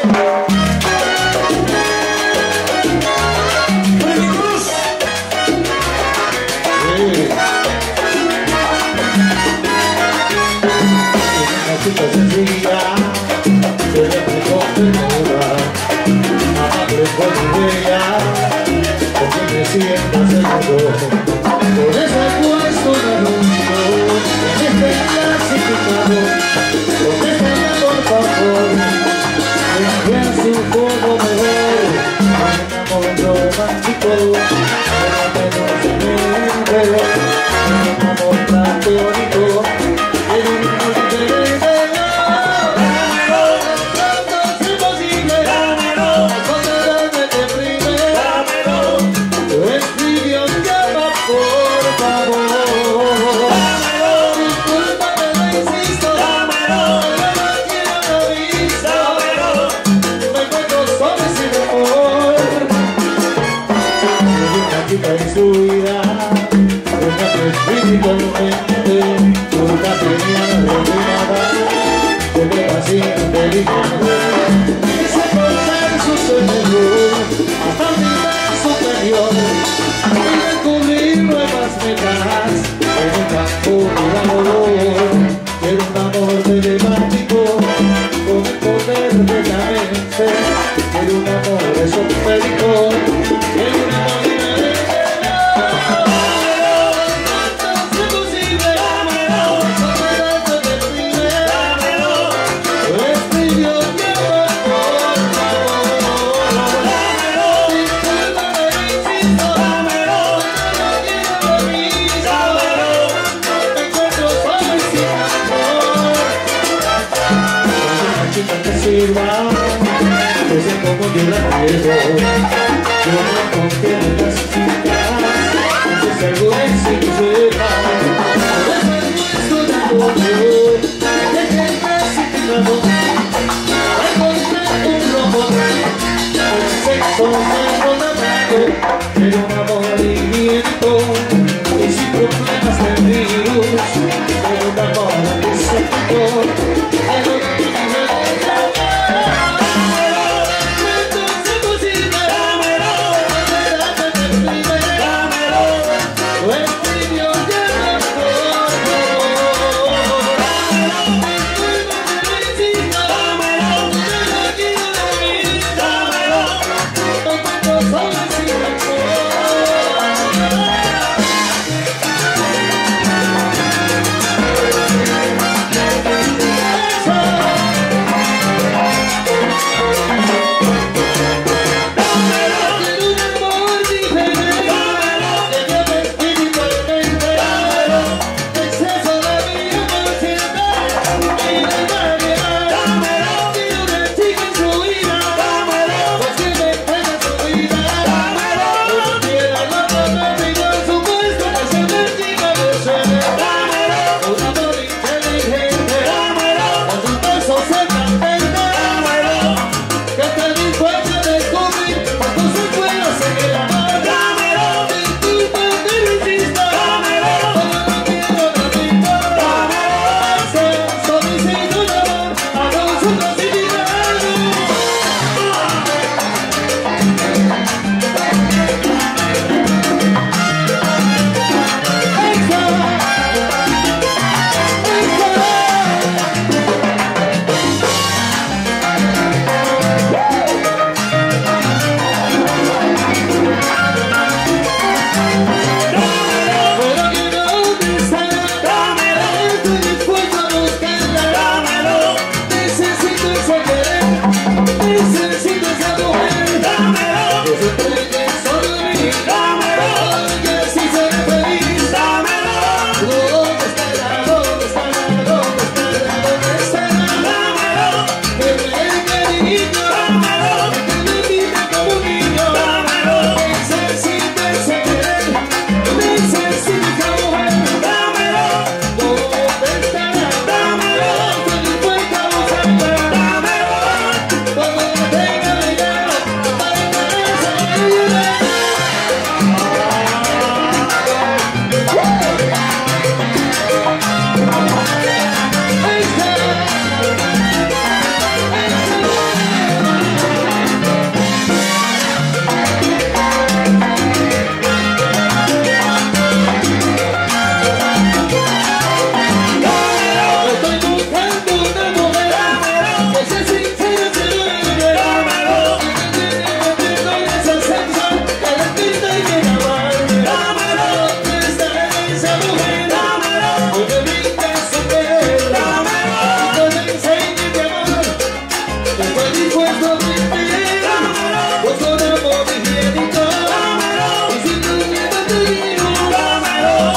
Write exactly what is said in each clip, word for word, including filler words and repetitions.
Sencilla, se le aplicó ternura, amable con ella, porque me sienta seguro. Por eso he puesto un anuncio en este clasificador, contéstame por favor, envía su foto mejor, un amor romántico, pero menos mente, un amor platónico. En su vida, una espiritualmente, una tenía revelada, de paciente ligada, quise conocer su señor, hasta el nivel superior, y descubrir nuevas metas, en el campo del amor, quiero un amor telemático, con el poder de la mente, quiero un amor esotérico, quiero un amor que sirva, que sé cómo yo la quiero. Yo no confío en las chicas, que se algo sincera. Por eso es nuestro negocio, que es clasificado. Encontré un robot, el sexo me pero un aburrimiento y sin problemas de virus, pero un amor que se quitó. When puesto a vivir, vos sos de amor higiénico, y si tu miedo te digo, dámelo,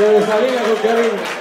de Salina con cariño.